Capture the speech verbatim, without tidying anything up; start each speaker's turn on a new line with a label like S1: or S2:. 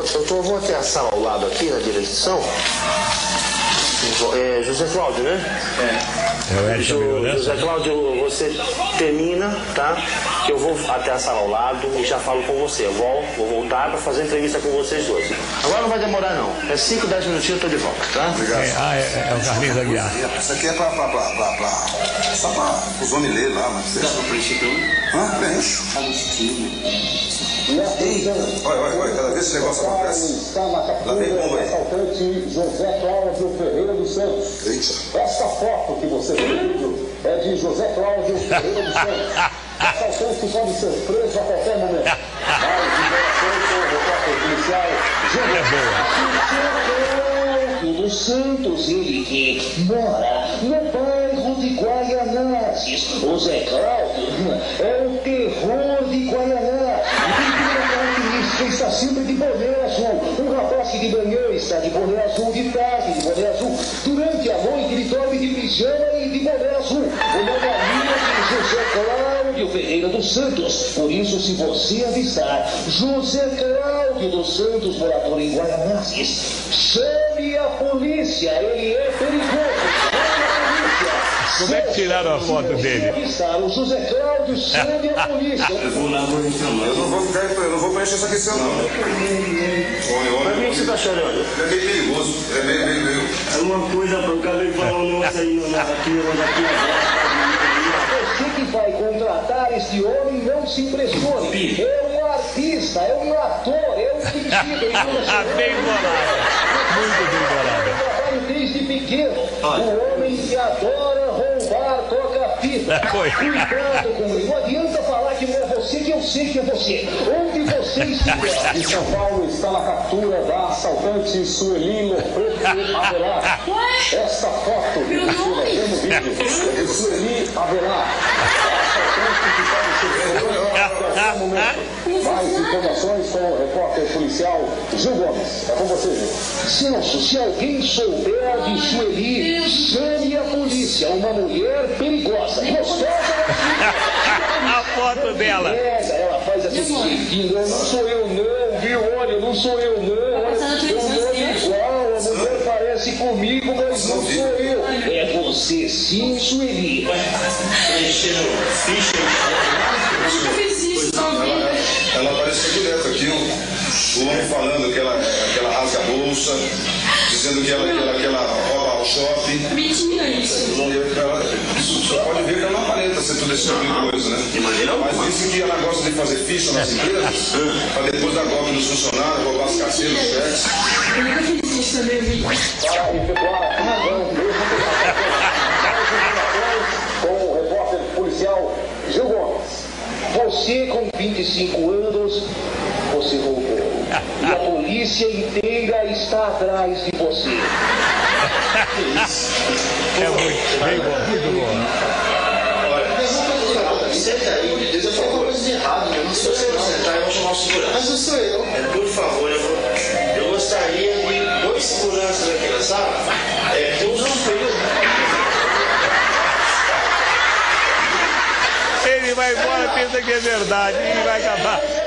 S1: vou, eu tô, vou até a sala ao lado aqui, na direção. É, José Cláudio, né?
S2: É. É o Edson,
S1: Jo, José Cláudio, você termina, tá? Que eu vou até a sala ao lado e já falo com você. Eu vou, vou voltar para fazer entrevista com vocês dois. Agora não vai demorar, não. É cinco, dez minutinhos eu tô de volta, tá?
S2: Obrigado. É, ah, é, é o Carlinhos Aguiar.
S3: Isso aqui é pra, pra, pra, pra, pra só pra os homens lerem lá, mas... Dá pra preencher Hã? Preenche. Olha, olha, olha, cada vez que esse negócio acontece, lá vem bomba aí.
S4: Assaltante José Cláudio Ferreira dos Santos.
S3: Eita.
S4: Essa foto que você viu no vídeo é de José Cláudio Ferreira dos Santos. Assaltante pode ser preso a qualquer momento. Mais informações com o repórter policial José dos Santos, ele que mora no bairro de Guaianazes. O Zé Cláudio é o terror de Guaianazes. Está sempre de boné azul. Um rapaz que de manhã está de boné azul, de tarde de boné azul. Durante a noite ele dorme de pijama e de boné azul. O nome é linha de José Cláudio Ferreira dos Santos. Por isso, se você avistar José Cláudio dos Santos, morador em Guaianazes, chame a polícia. Ele é perigoso.
S2: Como é que tiraram a foto dele?
S4: O José Cláudio, chame a polícia.
S3: Eu vou lá no reclamar. Eu não vou ficar, eu não vou preencher essa questão, não. Homem, homem.
S1: Mas por que você tá chorando?
S3: É meio perigoso. É meio, meio, meio.
S5: É uma coisa, eu acabei de falar um negócio aí, não, aqui, não, aqui,
S4: Você que vai contratar este homem, não se impressione. É um artista, é um ator, é um pedido.
S2: Bem bolado. Muito bem bolado.
S4: Trabalho desde pequeno. O homem que adora roubar toca-fita. Cuidado com ele. Não adianta falar que não é você, que eu sei que é você. Onde você estiver. Em São Paulo está na captura da assaltante Sueli Lopreto Avelar. Esta foto que você vê no vídeo é Sueli Avelar. Assaltante que pode ser a qualquer momento. Mais informações com o repórter policial Gil Gomes. É com você, Gil. Celso, se alguém souber de Sueli, chame a polícia. Uma mulher perigosa. Gostosa.
S2: A foto dela.
S4: Ela faz assim. Não sou eu não, viu? Olha, não sou eu não. Olha, eu não igual. A mulher parece comigo, mas não sou eu. É você sim, Sueli.
S5: preenchendo ficha.
S6: Eu fiz isso,
S3: Ela apareceu direto aqui, o, o homem falando que ela, que ela rasga a bolsa, dizendo que ela, que ela, que ela rouba ao shopping.
S6: Mentira isso.
S3: Ela, você pode ver que ela não aparenta ser tudo esse tipo de coisa, né?
S1: De maneira alguma.
S3: Mas disse que ela gosta de fazer ficha nas empresas, para depois dar golpe nos funcionários, roubar as carteiras, os cheques.
S6: Eu nunca fiz isso na minha vida.
S4: Para efetuar a razão com o repórter policial Gil Gomes. Você com vinte e cinco anos, você roubou. E a polícia inteira está atrás de você.
S2: É muito, bem bom, muito bom.
S5: Olha, senta aí, Deus, eu falo coisa de errado, né? Se você não sentar, eu vou chamar o segurança. Mas não sou eu. É, por favor, eu, vou, eu gostaria de dois seguranças aqui na sala. É, tem um período.
S2: Ele vai embora, pensa que é verdade e vai acabar.